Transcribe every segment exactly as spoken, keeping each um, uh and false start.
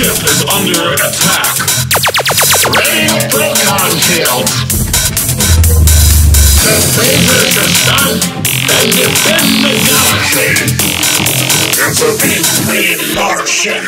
ship is under attack. Radio Proton field. The phasers are stunned and defend the galaxy. It's a Riddim Martian.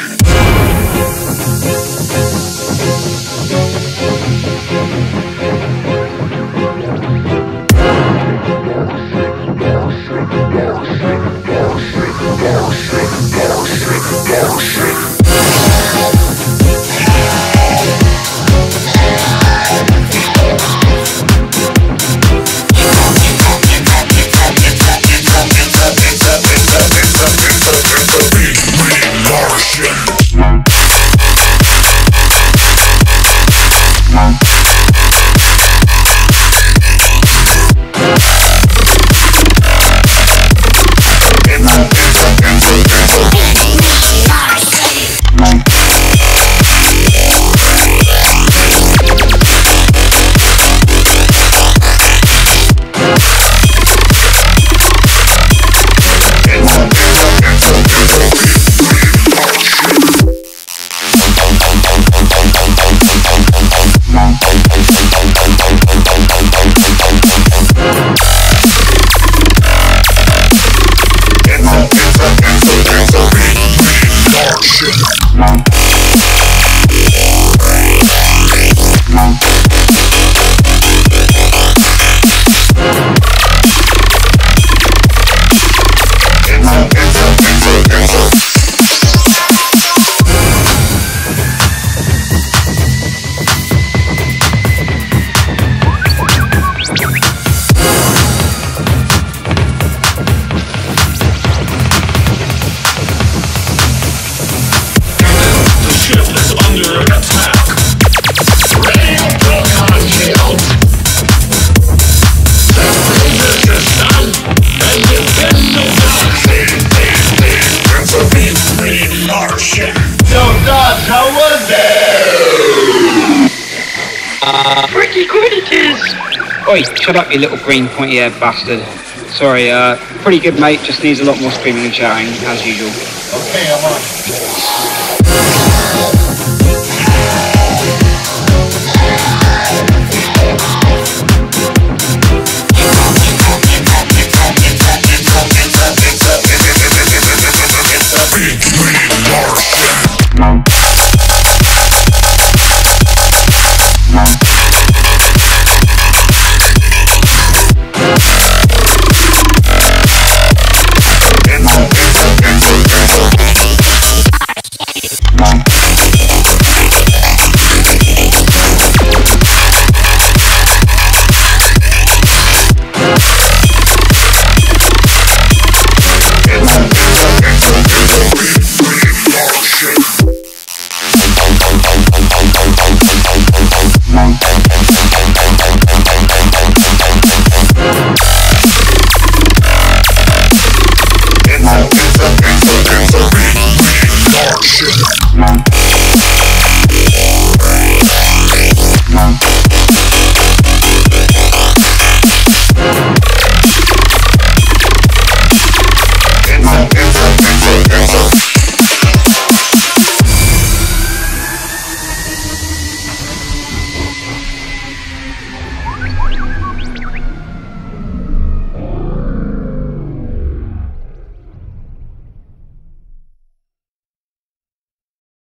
Pretty good it is. Oi, shut up you little green pointy haired bastard. Sorry, uh, pretty good mate, just needs a lot more screaming and shouting, as usual. Okay, I'm on.